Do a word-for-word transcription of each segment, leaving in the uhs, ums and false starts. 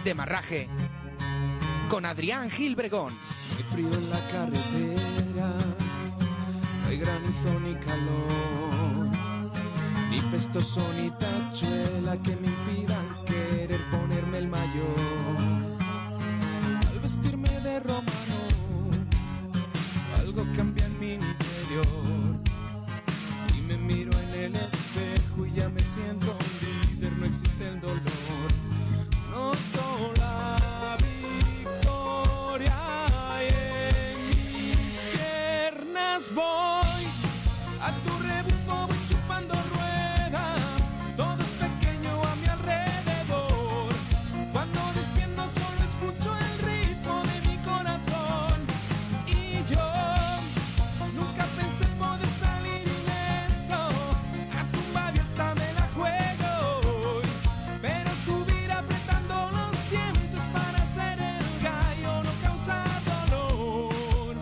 Demarraje, con Adrián Gil Bregón. Hay frío en la carretera, no hay granizo ni calor, ni pestoso ni tachuela que me impidan querer ponerme el mayor. Al vestirme de romano, algo cambia en mi interior, y me miro en el espejo y ya me siento un líder, no existe el dolor. Noto la victoria y en mis piernas voy a tu rebufo, voy chupando rueda, todo es pequeño a mi alrededor. Cuando despiendo solo escucho el ritmo de mi corazón, y yo nunca pensé poder salir ileso, a tumba abierta me la juego hoy, pero subir apretando los dientes para ser el gallo no causa dolor.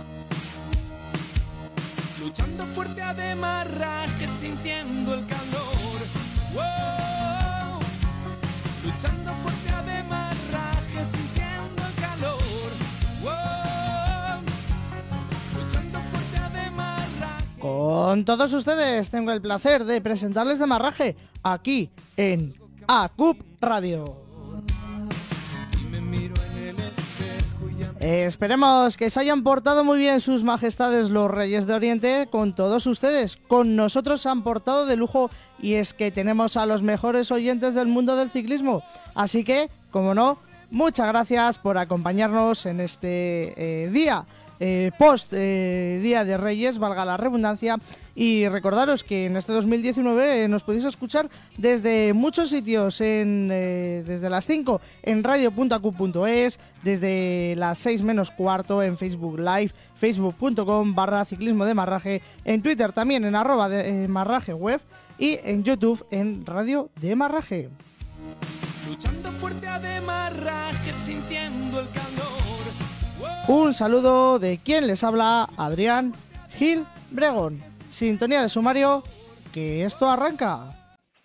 Luchando fuerte a demarraje, sintiendo el calor. Wow. Luchando fuerte a demarraje, sintiendo el calor. Wow. Luchando fuerte a demarraje. Con todos ustedes tengo el placer de presentarles Demarraje aquí en A C U P Radio. Y me miro en el espejo y ya me... Eh, esperemos que se hayan portado muy bien sus majestades los Reyes de Oriente con todos ustedes. Con nosotros se han portado de lujo, y es que tenemos a los mejores oyentes del mundo del ciclismo. Así que, como no, muchas gracias por acompañarnos en este eh, día eh, post eh, Día de Reyes, valga la redundancia. Y recordaros que en este dos mil diecinueve eh, nos podéis escuchar desde muchos sitios, en, eh, desde las cinco en radio punto a c u punto es, desde las seis menos cuarto en Facebook Live, facebook punto com barra ciclismo de Marraje, en Twitter también en arroba de, eh, Marraje web, y en YouTube en Radio de Marraje. Luchando fuerte a demarraje, sintiendo el calor. Un saludo de quien les habla, Adrián Gil Bregón. Sintonía de sumario, que esto arranca.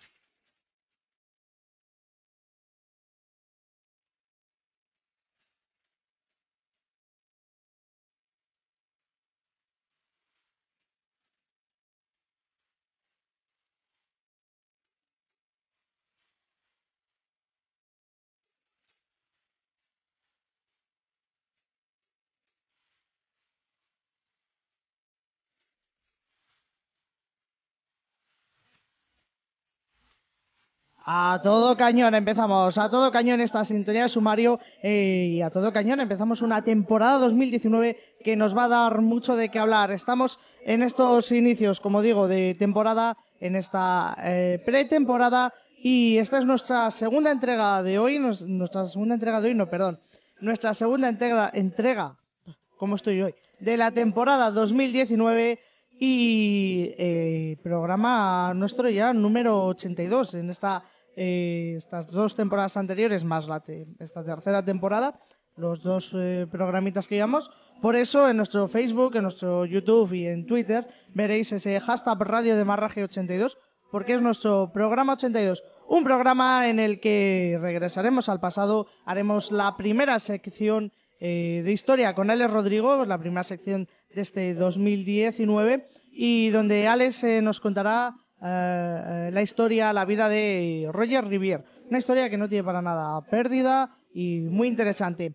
A todo cañón empezamos, a todo cañón esta sintonía de sumario, eh, y a todo cañón empezamos una temporada dos mil diecinueve que nos va a dar mucho de qué hablar. Estamos en estos inicios, como digo, de temporada, en esta eh, pretemporada, y esta es nuestra segunda entrega de hoy, nos, nuestra segunda entrega de hoy, no, perdón, nuestra segunda entrega, entrega, ¿cómo estoy hoy?, de la temporada dos mil diecinueve. Y eh, programa nuestro ya número ochenta y dos en esta eh, estas dos temporadas anteriores, más la te esta tercera temporada, los dos eh, programitas que llevamos. Por eso en nuestro Facebook, en nuestro YouTube y en Twitter veréis ese hashtag Radio de Marraje ochenta y dos, porque es nuestro programa ochenta y dos, un programa en el que regresaremos al pasado, haremos la primera sección eh, de historia con Alex Rodrigo, la primera sección de este dos mil diecinueve, y donde Alex eh, nos contará eh, la historia, la vida de Roger Rivière, una historia que no tiene para nada pérdida y muy interesante.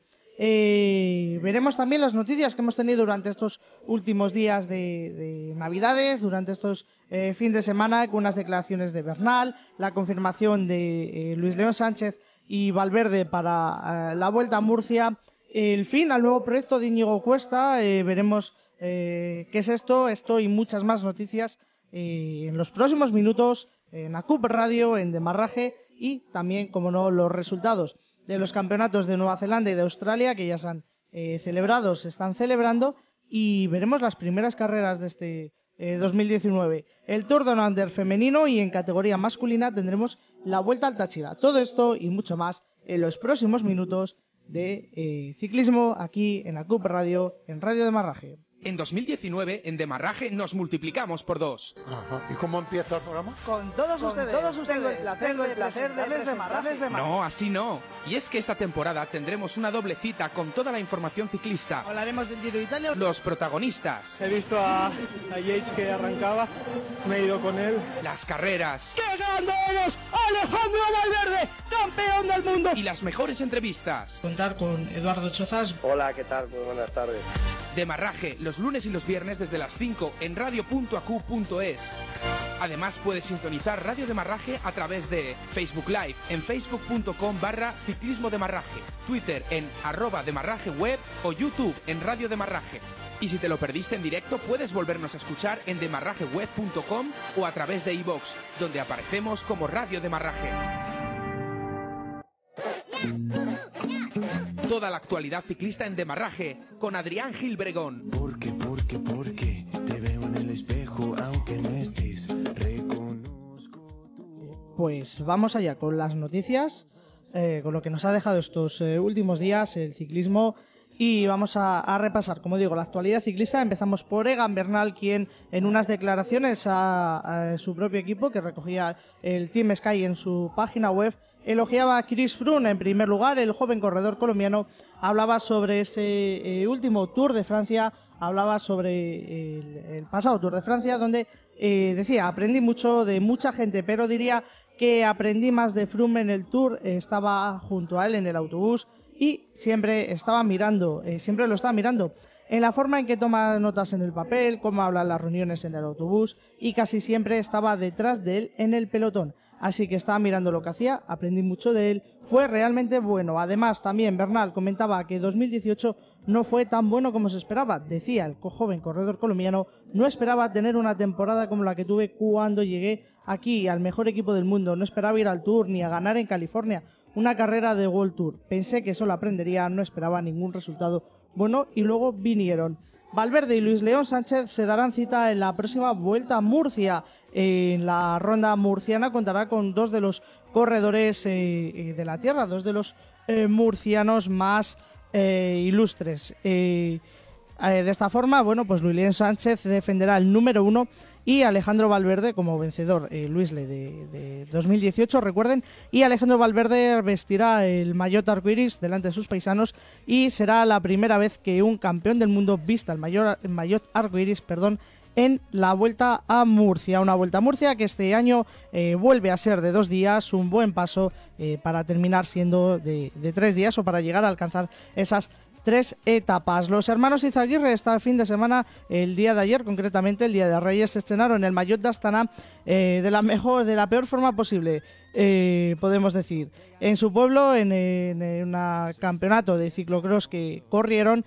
Eh, veremos también las noticias que hemos tenido durante estos últimos días de, de Navidades, durante estos eh, fin de semana, con unas declaraciones de Bernal, la confirmación de eh, Luis León Sánchez y Valverde para eh, la Vuelta a Murcia, el fin al nuevo proyecto de Íñigo Cuesta. Eh, veremos eh, qué es esto, esto y muchas más noticias eh, en los próximos minutos en A C U P Radio, en Demarraje, y también, como no, los resultados de los campeonatos de Nueva Zelanda y de Australia, que ya se han eh, celebrado, se están celebrando, y veremos las primeras carreras de este eh, dos mil diecinueve. El Tour Down Under femenino, y en categoría masculina tendremos la Vuelta al Táchira. Todo esto y mucho más en los próximos minutos de eh, ciclismo aquí en A C U P Radio, en Radio Demarraje. En dos mil diecinueve, en Demarraje, nos multiplicamos por dos. Ajá. ¿Y cómo empieza el programa? Con todos Con ustedes, todos ustedes, tengo el placer, tengo el de placer de presentarles presentarles de No, así no. Y es que esta temporada tendremos una doble cita con toda la información ciclista. Hablaremos del Giro de Italia. Los protagonistas, He visto a, a Yates que arrancaba, me he ido con él. las carreras ¡Qué ganamos! ¡Alejandro Valverde, campeón del mundo! y las mejores entrevistas. Contar con Eduardo Chozas. Hola, ¿qué tal? Muy buenas tardes. Demarraje, los lunes y los viernes desde las cinco en radio punto a cu punto es. Además puedes sintonizar Radio Demarraje a través de Facebook Live en facebook punto com barra ciclismo Demarraje, Twitter en arroba Demarraje web o YouTube en Radio Demarraje. Y si te lo perdiste en directo puedes volvernos a escuchar en demarraje web punto com o a través de iVoox, donde aparecemos como Radio Demarraje. Toda la actualidad ciclista en Demarraje con Adrián Gil Bregón. Porque, porque, porque te veo en el espejo, aunque no estés, reconozco tu... Pues vamos allá con las noticias, eh, con lo que nos ha dejado estos eh, últimos días el ciclismo, y vamos a, a repasar, como digo, la actualidad ciclista. Empezamos por Egan Bernal, quien en unas declaraciones a, a su propio equipo, que recogía el Team Sky en su página web, elogiaba a Chris Froome. En primer lugar, el joven corredor colombiano hablaba sobre ese eh, último Tour de Francia, hablaba sobre el, el pasado Tour de Francia, donde eh, decía, aprendí mucho de mucha gente, pero diría que aprendí más de Froome en el Tour. Eh, estaba junto a él en el autobús y siempre estaba mirando, eh, siempre lo estaba mirando en la forma en que toma notas en el papel, cómo habla en las reuniones en el autobús, y casi siempre estaba detrás de él en el pelotón. Así que estaba mirando lo que hacía, aprendí mucho de él, fue realmente bueno. Además, también Bernal comentaba que dos mil dieciocho no fue tan bueno como se esperaba. Decía el joven corredor colombiano, no esperaba tener una temporada como la que tuve cuando llegué aquí al mejor equipo del mundo. No esperaba ir al Tour ni a ganar en California una carrera de World Tour. Pensé que solo aprendería, no esperaba ningún resultado bueno y luego vinieron. Valverde y Luis León Sánchez se darán cita en la próxima Vuelta a Murcia. En la ronda murciana contará con dos de los corredores eh, de la tierra, dos de los eh, murcianos más eh, ilustres. Eh, eh, de esta forma, bueno, pues Luis León Sánchez defenderá el número uno y Alejandro Valverde como vencedor, eh, Luisle de, de dos mil dieciocho, recuerden, y Alejandro Valverde vestirá el maillot arcoiris delante de sus paisanos y será la primera vez que un campeón del mundo vista el maillot, el maillot arcoiris, perdón, en la Vuelta a Murcia. Una Vuelta a Murcia que este año eh, vuelve a ser de dos días, un buen paso eh, para terminar siendo de, de tres días o para llegar a alcanzar esas tres etapas. Los hermanos Izaguirre este fin de semana, el día de ayer, concretamente el día de Reyes, se estrenaron el maillot de Astana eh, de la mejor, de la peor forma posible, eh, podemos decir. En su pueblo, en, en un campeonato de ciclocross que corrieron,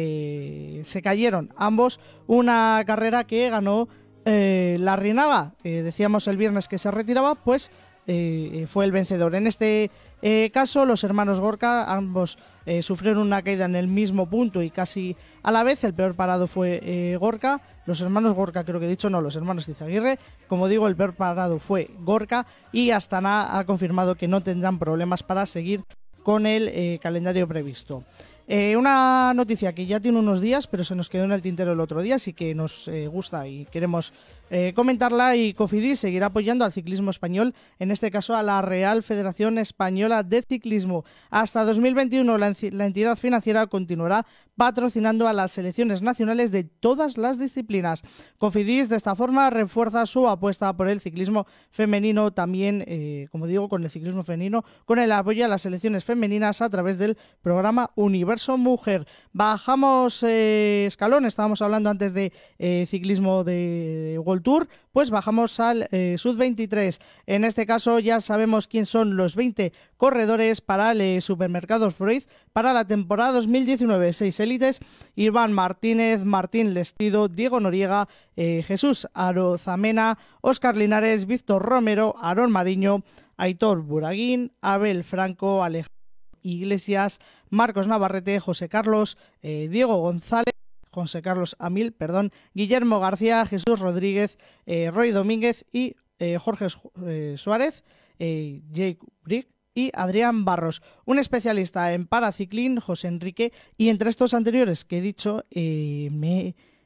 eh, se cayeron ambos. Una carrera que ganó eh, Larrinaga, eh, decíamos el viernes que se retiraba, pues eh, fue el vencedor. En este eh, caso, los hermanos Gorka, ambos eh, sufrieron una caída en el mismo punto y casi a la vez. El peor parado fue eh, Gorka. Los hermanos Gorka, creo que he dicho, no, los hermanos Izaguirre. Como digo, el peor parado fue Gorka y Astana ha confirmado que no tendrán problemas para seguir con el eh, calendario previsto. Eh, una noticia que ya tiene unos días, pero se nos quedó en el tintero el otro día, así que nos eh, gusta y queremos eh, comentarla. Y Cofidis seguirá apoyando al ciclismo español, en este caso a la Real Federación Española de Ciclismo. Hasta dos mil veintiuno la, la entidad financiera continuará patrocinando a las selecciones nacionales de todas las disciplinas. Cofidis de esta forma refuerza su apuesta por el ciclismo femenino, también, eh, como digo, con el ciclismo femenino, con el apoyo a las selecciones femeninas a través del programa Universo Mujer. Bajamos eh, escalón, estábamos hablando antes de eh, ciclismo de World Tour, pues bajamos al eh, sub veintitrés. En este caso ya sabemos quién son los veinte corredores para el eh, Supermercados Freud para la temporada dos mil diecinueve. Seis élites: Iván Martínez, Martín Lestido, Diego Noriega, eh, Jesús Arozamena, Óscar Linares, Víctor Romero, Aarón Mariño, Aitor Buraguín, Abel Franco, Alejandro Iglesias, Marcos Navarrete, José Carlos, eh, Diego González, José Carlos Amil, perdón, Guillermo García, Jesús Rodríguez, eh, Roy Domínguez y eh, Jorge eh, Suárez, eh, Jake Brick y Adrián Barros. Un especialista en paraciclín, José Enrique, y entre estos anteriores que he dicho, eh, me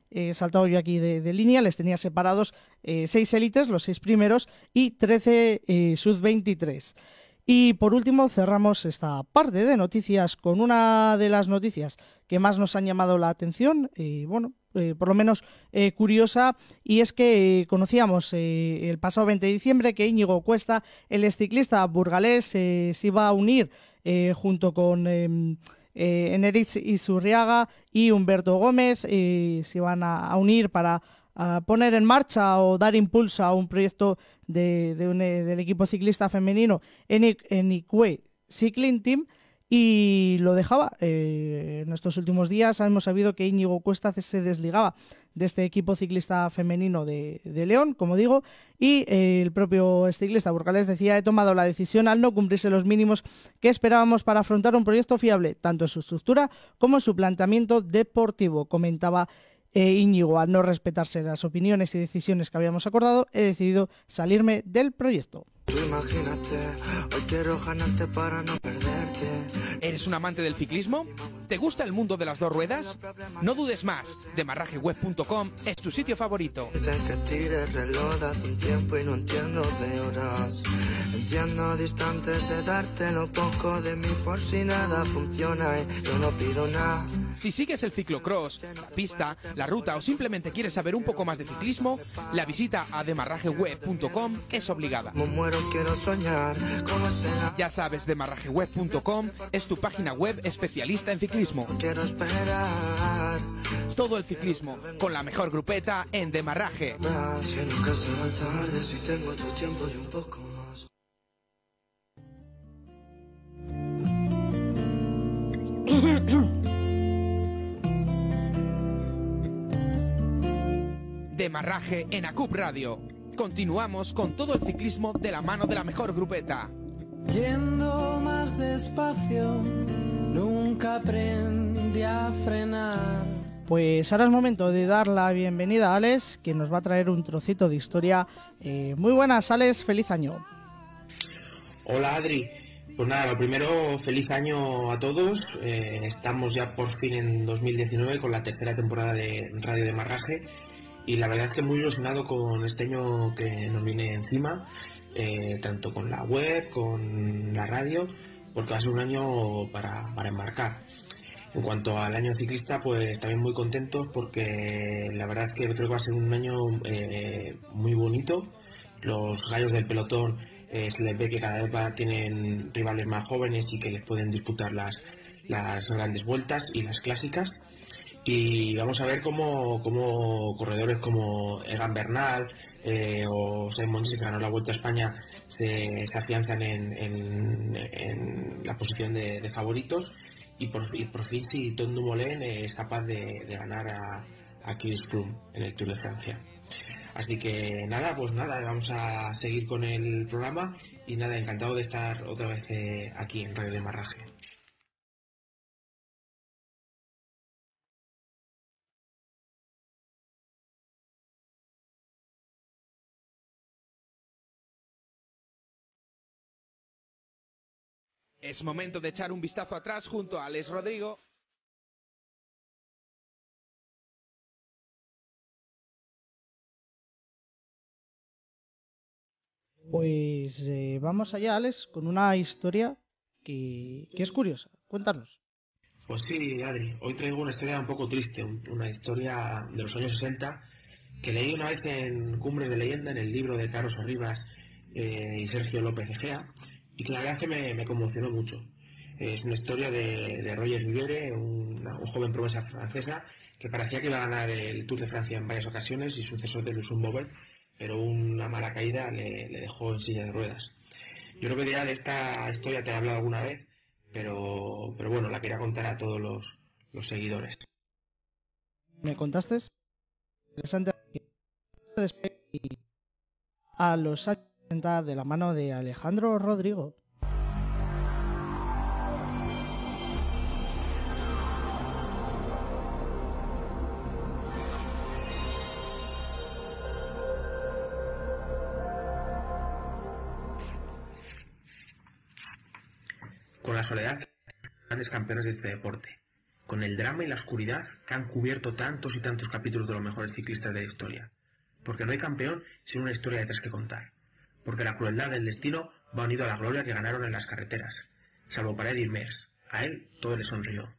he saltado yo aquí de, de línea, les tenía separados eh, seis élites, los seis primeros, y trece eh, sub veintitrés. Y por último cerramos esta parte de noticias con una de las noticias que más nos han llamado la atención, y bueno, eh, por lo menos eh, curiosa, y es que eh, conocíamos eh, el pasado veinte de diciembre que Íñigo Cuesta, el exciclista burgalés, eh, se iba a unir eh, junto con eh, eh, Eneritz Izurriaga y Humberto Gómez, eh, se iban a, a unir para a poner en marcha o dar impulso a un proyecto de, de un, del equipo ciclista femenino Enikwe Cycling Team, y lo dejaba. Eh, en estos últimos días hemos sabido que Íñigo Cuesta se desligaba de este equipo ciclista femenino de, de León, como digo, y eh, el propio ciclista burgalés decía: he tomado la decisión al no cumplirse los mínimos que esperábamos para afrontar un proyecto fiable, tanto en su estructura como en su planteamiento deportivo. Comentaba E Íñigo: al no respetarse las opiniones y decisiones que habíamos acordado, he decidido salirme del proyecto. Tú imagínate, hoy quiero ganarte para no perderte. ¿Eres un amante del ciclismo? ¿Te gusta el mundo de las dos ruedas? No dudes más, demarraje web punto com es tu sitio favorito. Dicen que tire el reloj hace un tiempo y no entiendo de horas. Entiendo distantes de darte lo poco de mí por si nada funciona y yo no pido nada. Si sigues el ciclocross, la pista, la ruta o simplemente quieres saber un poco más de ciclismo, la visita a demarraje web punto com es obligada. Como muero quiero soñar, ¿cómo será? Ya sabes, demarraje web punto com es tu página web especialista en ciclismo. Quiero esperar. Todo el ciclismo, con la mejor grupeta en Demarraje. Que nunca será tarde si tengo tu tiempo y un poco más. Demarraje en ACUP Radio. Continuamos con todo el ciclismo de la mano de la mejor grupeta. Yendo más despacio, nunca aprendí a frenar. Pues ahora es momento de dar la bienvenida a Alex, que nos va a traer un trocito de historia. Eh, muy buenas, Alex, feliz año. Hola, Adri. Pues nada, lo primero, feliz año a todos. Eh, estamos ya por fin en dos mil diecinueve con la tercera temporada de Radio Demarraje. Y la verdad es que muy ilusionado con este año que nos viene encima, eh, tanto con la web, con la radio, porque va a ser un año para, para enmarcar. En cuanto al año ciclista, pues también muy contentos porque la verdad es que creo que va a ser un año eh, muy bonito. Los gallos del pelotón eh, se les ve que cada vez va, tienen rivales más jóvenes y que les pueden disputar las, las grandes vueltas y las clásicas. Y vamos a ver cómo, cómo corredores como Egan Bernal eh, o Simon Yates, que ganó la Vuelta a España, se, se afianzan en, en, en la posición de, de favoritos, y por, y por fin si Tom Dumoulin es capaz de, de ganar a, a Chris Froome en el Tour de Francia. Así que nada, pues nada, vamos a seguir con el programa y nada, encantado de estar otra vez eh, aquí en Radio Demarraje. Es momento de echar un vistazo atrás junto a Alex Rodrigo. Pues eh, vamos allá, Alex, con una historia que, que es curiosa. Cuéntanos. Pues sí, Adri, hoy traigo una historia un poco triste, una historia de los años sesenta que leí una vez en Cumbre de Leyenda, en el libro de Carlos Arribas eh, y Sergio López Egea, y que la verdad que me, me conmocionó mucho. Es una historia de, de Roger Viviere, un, un joven promesa francesa que parecía que iba a ganar el Tour de Francia en varias ocasiones y sucesor de Usain Bolt, pero una mala caída le, le dejó en silla de ruedas. Yo creo que ya de esta historia te he hablado alguna vez, pero, pero bueno, la quería contar a todos los, los seguidores. ¿Me contaste? Interesante. A los años sesenta de la mano de Alejandro Rodrigo. Con la soledad, grandes campeones de este deporte. con el drama y la oscuridad que han cubierto tantos y tantos capítulos de los mejores ciclistas de la historia. Porque no hay campeón sin una historia detrás que contar. Porque la crueldad del destino va unido a la gloria que ganaron en las carreteras. Salvo para Eddy Merckx. A él todo le sonrió.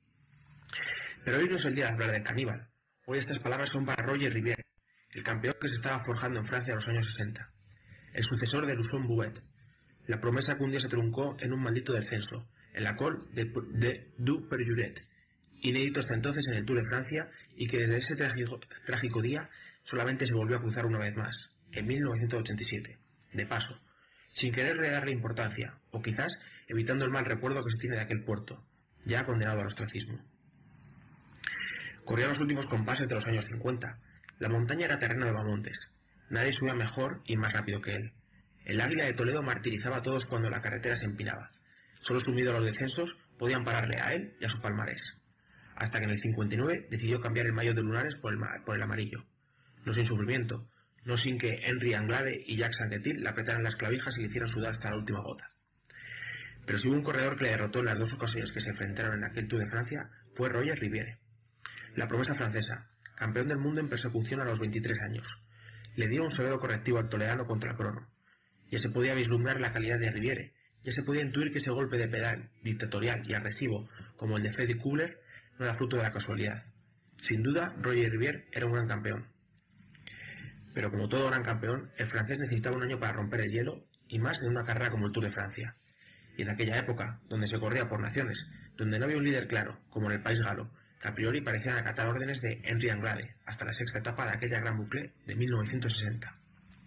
Pero hoy no es el día de hablar del caníbal. Hoy estas palabras son para Roger Riviere, el campeón que se estaba forjando en Francia en los años sesenta. El sucesor de Usain Bolt. La promesa que un día se truncó en un maldito descenso, en la Col de, de du Perjuret, inédito hasta entonces en el Tour de Francia, y que desde ese trágico, trágico día solamente se volvió a cruzar una vez más, en mil novecientos ochenta y siete, de paso, sin querer darle importancia, o quizás evitando el mal recuerdo que se tiene de aquel puerto, ya condenado al ostracismo. Corría los últimos compases de los años cincuenta. La montaña era terreno de Bamontes. Nadie subía mejor y más rápido que él. El Águila de Toledo martirizaba a todos cuando la carretera se empinaba. Solo sumido a los descensos podían pararle a él y a su palmarés. Hasta que en el cincuenta y nueve decidió cambiar el maillot de lunares por el, por el amarillo. No sin sufrimiento, no sin que Henry Anglade y Jacques Anquetil le apretaran las clavijas y le hicieran sudar hasta la última gota. Pero si hubo un corredor que le derrotó en las dos ocasiones que se enfrentaron en aquel Tour de Francia, fue Roger Riviere. La promesa francesa, campeón del mundo en persecución a los veintitrés años. Le dio un severo correctivo al toledano contra el crono. Ya se podía vislumbrar la calidad de Riviere, ya se podía intuir que ese golpe de pedal dictatorial y agresivo como el de Freddy Kubler no era fruto de la casualidad. Sin duda, Roger Riviere era un gran campeón. Pero como todo gran campeón, el francés necesitaba un año para romper el hielo, y más en una carrera como el Tour de Francia. Y en aquella época, donde se corría por naciones, donde no había un líder claro, como en el país galo, que a priori parecían acatar órdenes de Henry Anglade, hasta la sexta etapa de aquella gran boucle de mil novecientos sesenta.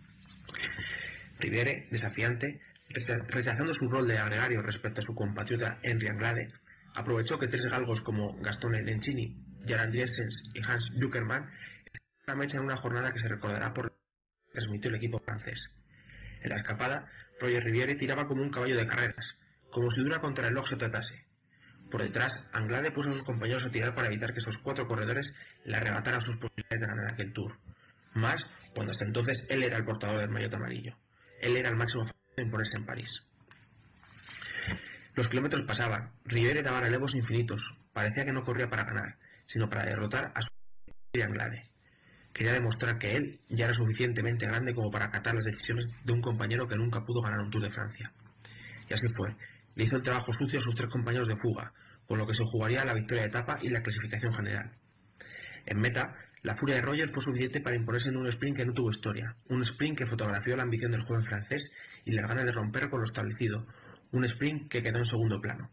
Riviere, desafiante, rechazando su rol de agregario respecto a su compatriota Henry Anglade, aprovechó que tres galgos como Gaston Lencini, Gerard Driessens y Hans Buckermann la mecha en una jornada que se recordará por que transmitió el equipo francés. En la escapada, Roger Riviere tiraba como un caballo de carreras, como si de una contrarreloj se tratase. Por detrás, Anglade puso a sus compañeros a tirar para evitar que esos cuatro corredores le arrebataran sus posibilidades de ganar aquel Tour. Más cuando hasta entonces él era el portador del maillot amarillo. Él era el máximo favorito en ponerse en París. Los kilómetros pasaban, Riviere daba relevos infinitos, parecía que no corría para ganar, sino para derrotar a su Anglade. Quería demostrar que él ya era suficientemente grande como para acatar las decisiones de un compañero que nunca pudo ganar un Tour de Francia. Y así fue. Le hizo el trabajo sucio a sus tres compañeros de fuga, con lo que se jugaría la victoria de etapa y la clasificación general. En meta, la furia de Roger fue suficiente para imponerse en un sprint que no tuvo historia, un sprint que fotografió la ambición del joven francés y las ganas de romper con lo establecido, un sprint que quedó en segundo plano.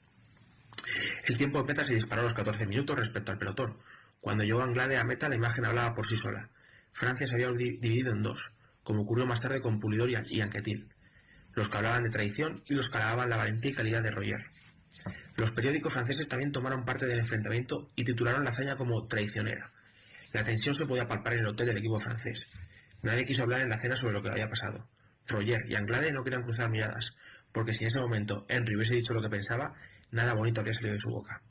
El tiempo de meta se disparó a los catorce minutos respecto al pelotón. Cuando llegó Anglade a meta, la imagen hablaba por sí sola. Francia se había dividido en dos, como ocurrió más tarde con Pulidor y Anquetil. Los que hablaban de traición y los que alababan la valentía y calidad de Roger. Los periódicos franceses también tomaron parte del enfrentamiento y titularon la hazaña como traicionera. La tensión se podía palpar en el hotel del equipo francés. Nadie quiso hablar en la cena sobre lo que había pasado. Roger y Anglade no querían cruzar miradas, porque si en ese momento Henry hubiese dicho lo que pensaba, nada bonito habría salido de su boca.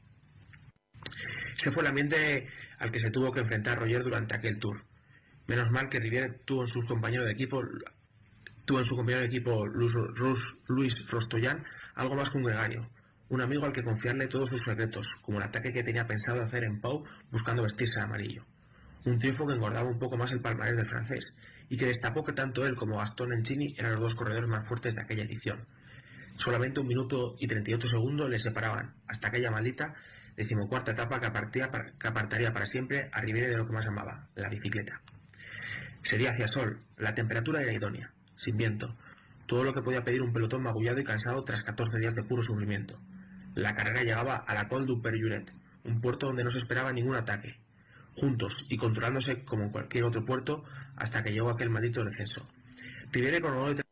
Ese fue el ambiente al que se tuvo que enfrentar Roger durante aquel Tour. Menos mal que Riviere tuvo en sus compañeros de equipo, tuvo en su compañero de equipo Luis Rostoyan algo más que un gregario, un amigo al que confiarle todos sus secretos, como el ataque que tenía pensado hacer en Pau buscando vestirse de amarillo. Un triunfo que engordaba un poco más el palmarés del francés y que destapó que tanto él como Gaston Lencini eran los dos corredores más fuertes de aquella edición. Solamente un minuto y treinta y ocho segundos le separaban, hasta aquella maldita decimocuarta etapa que, para, que apartaría para siempre a Riviere de lo que más amaba, la bicicleta. Sería hacia sol, la temperatura era idónea, sin viento, todo lo que podía pedir un pelotón magullado y cansado tras catorce días de puro sufrimiento. La carrera llegaba a la Col du Perjuret, un puerto donde no se esperaba ningún ataque, juntos y controlándose como en cualquier otro puerto hasta que llegó aquel maldito descenso. Riviere con el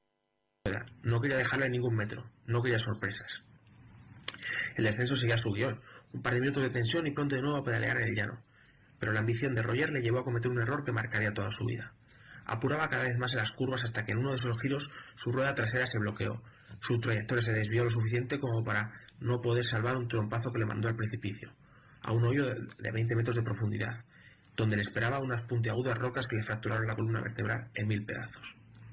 no quería dejarle ningún metro, no quería sorpresas. El descenso seguía su guión, un par de minutos de tensión y pronto de nuevo a pedalear en el llano. Pero la ambición de Roger le llevó a cometer un error que marcaría toda su vida. Apuraba cada vez más en las curvas hasta que en uno de esos giros su rueda trasera se bloqueó. Su trayectoria se desvió lo suficiente como para no poder salvar un trompazo que le mandó al precipicio, a un hoyo de veinte metros de profundidad, donde le esperaba unas puntiagudas rocas que le fracturaron la columna vertebral en mil pedazos.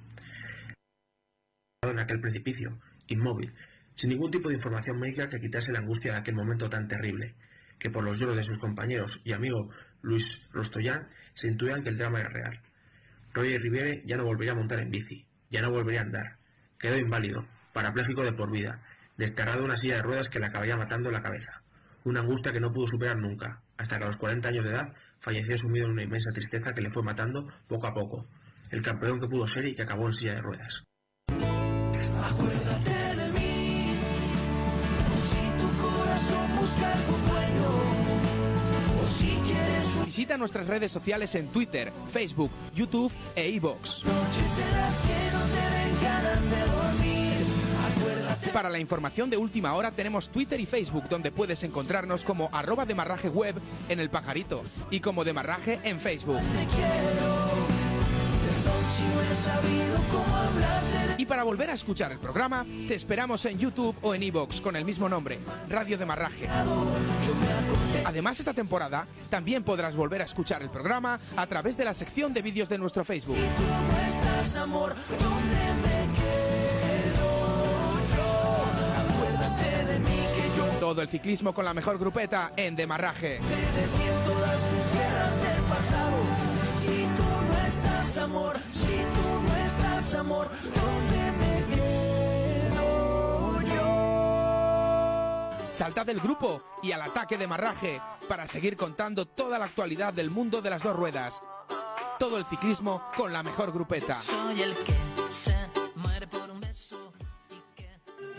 En aquel precipicio, inmóvil, sin ningún tipo de información médica que quitase la angustia de aquel momento tan terrible, que por los lloros de sus compañeros y amigo Luis Rostoyan se intuían que el drama era real. Roger Riviere ya no volvería a montar en bici, ya no volvería a andar. Quedó inválido, parapléjico de por vida, desterrado en una silla de ruedas que le acabaría matando la cabeza. Una angustia que no pudo superar nunca, hasta que a los cuarenta años de edad falleció sumido en una inmensa tristeza que le fue matando poco a poco. El campeón que pudo ser y que acabó en silla de ruedas. Acuérdate de mí, si tu corazón busca algo bueno, o si quieres un... Visita nuestras redes sociales en Twitter, Facebook, YouTube e iVoox. Noches en las que no te den ganas de dormir. Acuérdate. Para la información de última hora tenemos Twitter y Facebook, donde puedes encontrarnos como arroba Demarraje Web en El Pajarito y como Demarraje en Facebook. Te quiero, perdón si no he sabido cómo hablarte de... Y para volver a escuchar el programa, te esperamos en YouTube o en iVoox con el mismo nombre, Radio Demarraje. Además, esta temporada también podrás volver a escuchar el programa a través de la sección de vídeos de nuestro Facebook. Y tú no estás, amor, ¿dónde me quedo yo? Acuérdate de mí que yo... Todo el ciclismo con la mejor grupeta en Demarraje. Te defiendo en todas tus guerras del pasado. Si tú no estás, amor, si tú no estás, amor, ¿dónde me quedo yo? Salta del grupo y al ataque Demarraje para seguir contando toda la actualidad del mundo de las dos ruedas. Todo el ciclismo con la mejor grupeta. Soy el que se muere por un beso y que...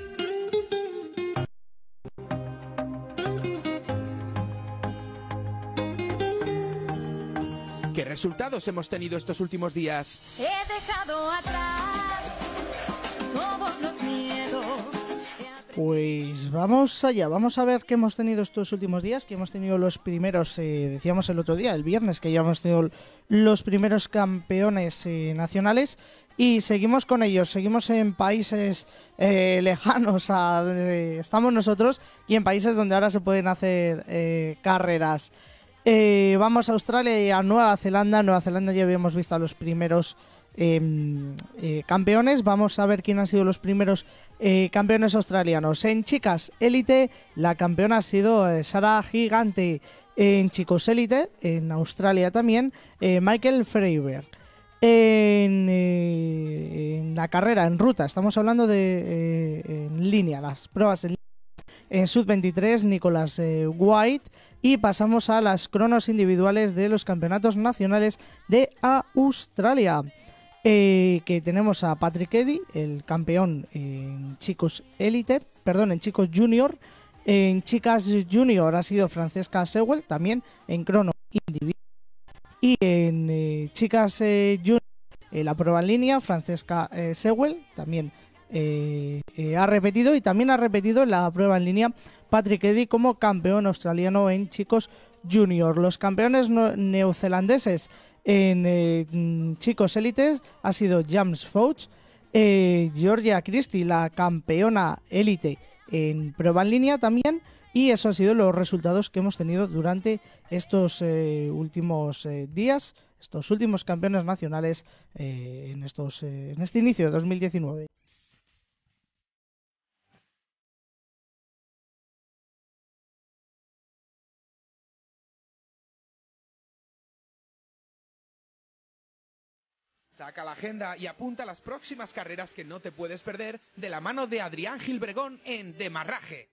¿Qué resultados hemos tenido estos últimos días? He dejado atrás todos los miedos. Pues vamos allá, vamos a ver qué hemos tenido estos últimos días, que hemos tenido los primeros, eh, decíamos el otro día, el viernes, que ya hemos tenido los primeros campeones eh, nacionales y seguimos con ellos, seguimos en países eh, lejanos a donde estamos nosotros y en países donde ahora se pueden hacer eh, carreras. Eh, vamos a Australia y a Nueva Zelanda. Nueva Zelanda ya habíamos visto a los primeros eh, eh, campeones. Vamos a ver quién han sido los primeros eh, campeones australianos. En chicas élite, la campeona ha sido eh, Sara Gigante. En chicos élite, en Australia también, eh, Michael Freiberg. En, eh, en la carrera, en ruta, estamos hablando de eh, en línea, las pruebas en línea. En sub veintitrés, Nicholas eh, White. Y pasamos a las cronos individuales de los campeonatos nacionales de Australia. Eh, que tenemos a Patrick Eddy, el campeón en chicos élite, perdón, en chicos junior. En chicas junior ha sido Francesca Sewell, también en crono individual. Y en eh, chicas eh, junior, eh, la prueba en línea, Francesca eh, Sewell, también eh, eh, ha repetido. Y también ha repetido en la prueba en línea Patrick Eddy como campeón australiano en chicos junior. Los campeones no, neozelandeses en eh, chicos élites ha sido James Fouch, eh, Georgia Christie, la campeona élite en prueba en línea también. Y eso han sido los resultados que hemos tenido durante estos eh, últimos eh, días, estos últimos campeones nacionales eh, en, estos, eh, en este inicio de dos mil diecinueve. Saca la agenda y apunta las próximas carreras que no te puedes perder de la mano de Adrián Gilbregón en Demarraje.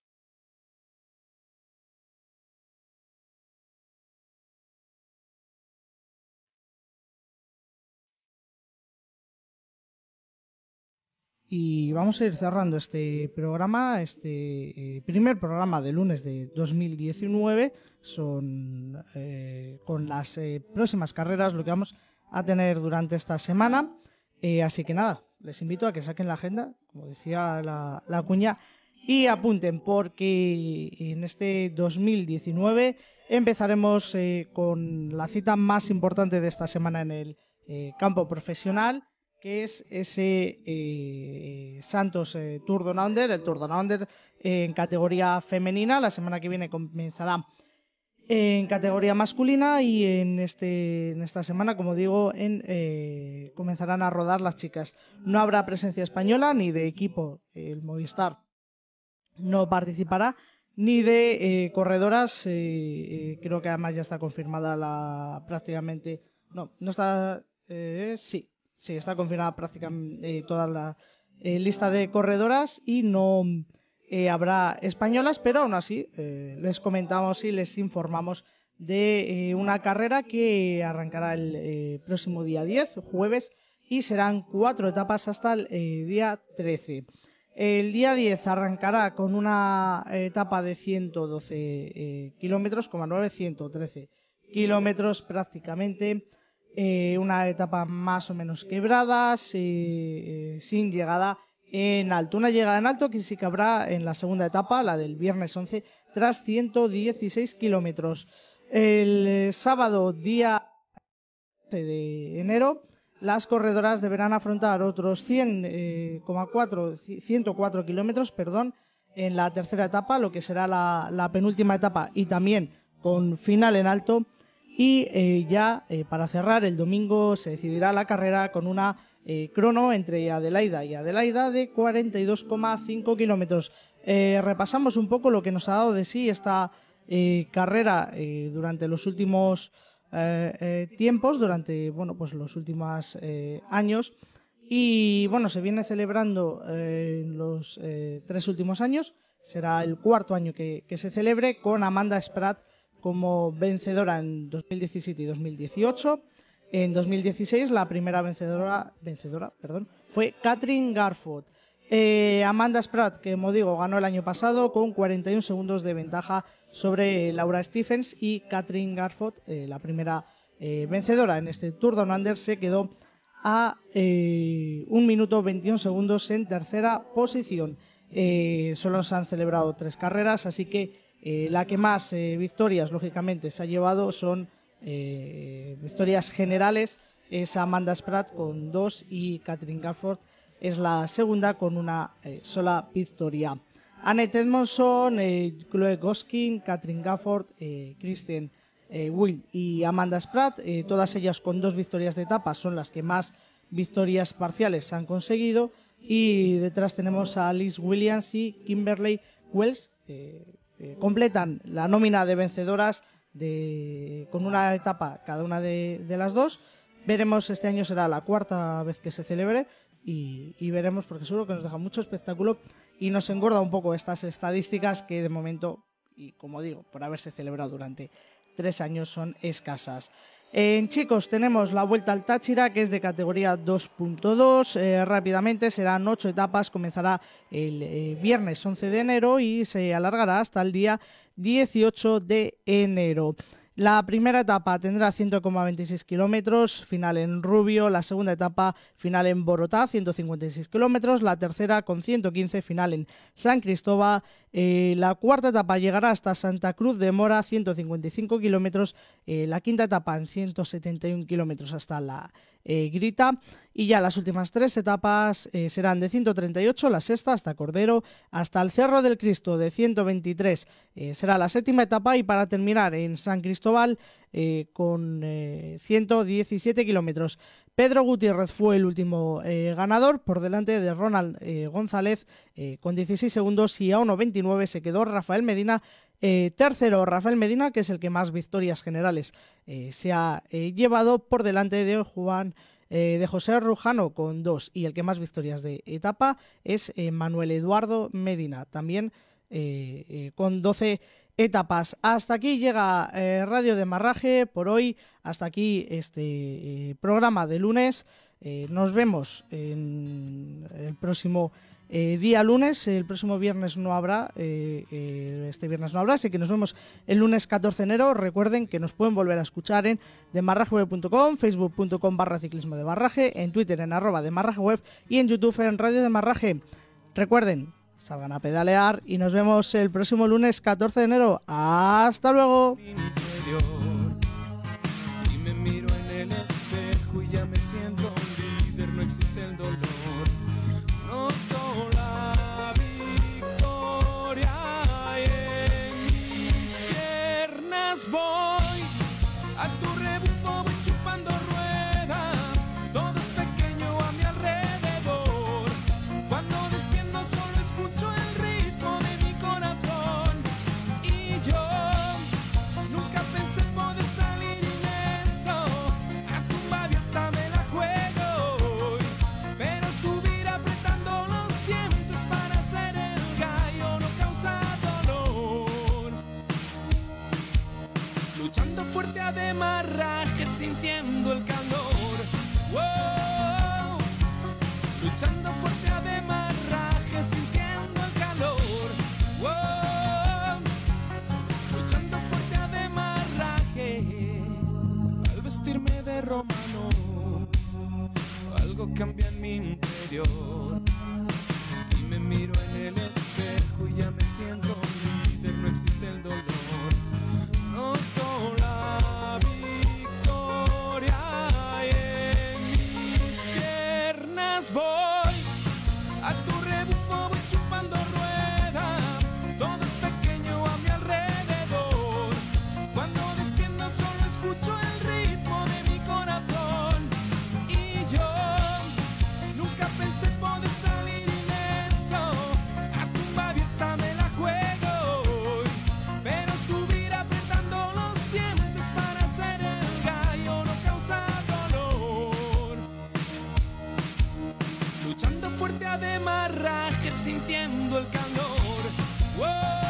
Y vamos a ir cerrando este programa, este eh, primer programa de lunes de dos mil diecinueve, son eh, con las eh, próximas carreras, lo que vamos a tener durante esta semana. Eh, así que nada, les invito a que saquen la agenda, como decía la, la cuña, y apunten, porque en este dos mil diecinueve empezaremos eh, con la cita más importante de esta semana en el eh, campo profesional, que es ese eh, Santos eh, Tour Down Under, el Tour Down Under eh, en categoría femenina. La semana que viene comenzará en categoría masculina y en este en esta semana, como digo, en, eh, comenzarán a rodar las chicas. No habrá presencia española ni de equipo, el Movistar no participará, ni de eh, corredoras. Eh, eh, creo que además ya está confirmada la prácticamente. No, no está. Eh, sí, sí, está confirmada prácticamente eh, toda la eh, lista de corredoras y no eh, habrá españolas, pero aún así eh, les comentamos y les informamos de eh, una carrera que arrancará el eh, próximo día diez, jueves, y serán cuatro etapas hasta el eh, día trece. El día diez arrancará con una etapa de ciento doce eh, kilómetros, nueve, ciento trece kilómetros prácticamente, eh, una etapa más o menos quebrada, eh, eh, sin llegada en alto. Una llegada en alto que sí que habrá en la segunda etapa, la del viernes once, tras ciento dieciséis kilómetros. El sábado, día de enero, las corredoras deberán afrontar otros cien coma cuatro, ciento cuatro kilómetros, perdón, en la tercera etapa, lo que será la, la penúltima etapa y también con final en alto. Y eh, ya eh, para cerrar, el domingo se decidirá la carrera con una eh, crono entre Adelaida y Adelaida de cuarenta y dos coma cinco kilómetros. Eh, repasamos un poco lo que nos ha dado de sí esta Eh, carrera eh, durante los últimos eh, eh, tiempos, durante bueno pues los últimos eh, años, y bueno, se viene celebrando eh, los eh, tres últimos años. Será el cuarto año que, que se celebre, con Amanda Spratt como vencedora en dos mil diecisiete y dos mil dieciocho. En dos mil dieciséis la primera vencedora vencedora perdón fue Katrin Garford. Eh, Amanda Spratt, que como digo, ganó el año pasado con cuarenta y un segundos de ventaja sobre Laura Stephens, y Katrin Garford, eh, la primera eh, vencedora en este Tour Down Under, se quedó a eh, un minuto veintiún segundos en tercera posición. Eh, solo se han celebrado tres carreras, así que eh, la que más eh, victorias lógicamente se ha llevado son eh, victorias generales, es Amanda Spratt con dos, y Katrin Garford es la segunda con una eh, sola victoria. Annette Edmondson, eh, Chloe Goskin, Katrin Garford, eh, Kristen eh, Wild y Amanda Spratt, eh, todas ellas con dos victorias de etapa, son las que más victorias parciales han conseguido, y detrás tenemos a Liz Williams y Kimberly Wells, eh, eh, completan la nómina de vencedoras de, con una etapa cada una de, de las dos. Veremos, este año será la cuarta vez que se celebre, y, y veremos, porque seguro que nos deja mucho espectáculo y nos engorda un poco estas estadísticas que de momento, y como digo, por haberse celebrado durante tres años, son escasas. En chicos tenemos la Vuelta al Táchira, que es de categoría dos punto dos, eh, rápidamente serán ocho etapas, comenzará el eh, viernes once de enero y se alargará hasta el día dieciocho de enero. La primera etapa tendrá cien coma veintiséis kilómetros, final en Rubio. La segunda etapa, final en Borotá, ciento cincuenta y seis kilómetros. La tercera, con ciento quince, final en San Cristóbal. Eh, la cuarta etapa llegará hasta Santa Cruz de Mora, ciento cincuenta y cinco kilómetros. Eh, la quinta etapa, en ciento setenta y un kilómetros hasta la eh, Grita. Y ya las últimas tres etapas eh, serán de ciento treinta y ocho, la sexta hasta Cordero, hasta el Cerro del Cristo de ciento veintitrés, eh, será la séptima etapa, y para terminar en San Cristóbal eh, con eh, ciento diecisiete kilómetros. Pedro Gutiérrez fue el último eh, ganador, por delante de Ronald eh, González eh, con dieciséis segundos, y a uno veintinueve se quedó Rafael Medina. Eh, tercero, Rafael Medina, que es el que más victorias generales eh, se ha eh, llevado, por delante de Juan eh, de José Rujano con dos, y el que más victorias de etapa es eh, Manuel Eduardo Medina, también eh, eh, con doce etapas. Hasta aquí llega eh, Radio de Marraje por hoy, hasta aquí este eh, programa de lunes. Eh, nos vemos en el próximo Eh, día lunes. El próximo viernes no habrá, eh, eh, este viernes no habrá, así que nos vemos el lunes catorce de enero. Recuerden que nos pueden volver a escuchar en demarrajeweb punto com, facebook punto com barra ciclismo de Marraje, en Twitter en arroba demarrajeweb y en YouTube en Radio de Marraje. Recuerden, salgan a pedalear y nos vemos el próximo lunes catorce de enero. ¡Hasta luego! Y me miro en el espejo y ya me siento líder, no existe el dolor. Noto la victoria y en mis piernas voy a tu rebufo, voy chupando rueda, todo es pequeño a mi alrededor. Cuando despiendo solo escucho el ritmo de mi corazón. de Marraje sintiendo el calor. ¡Wow!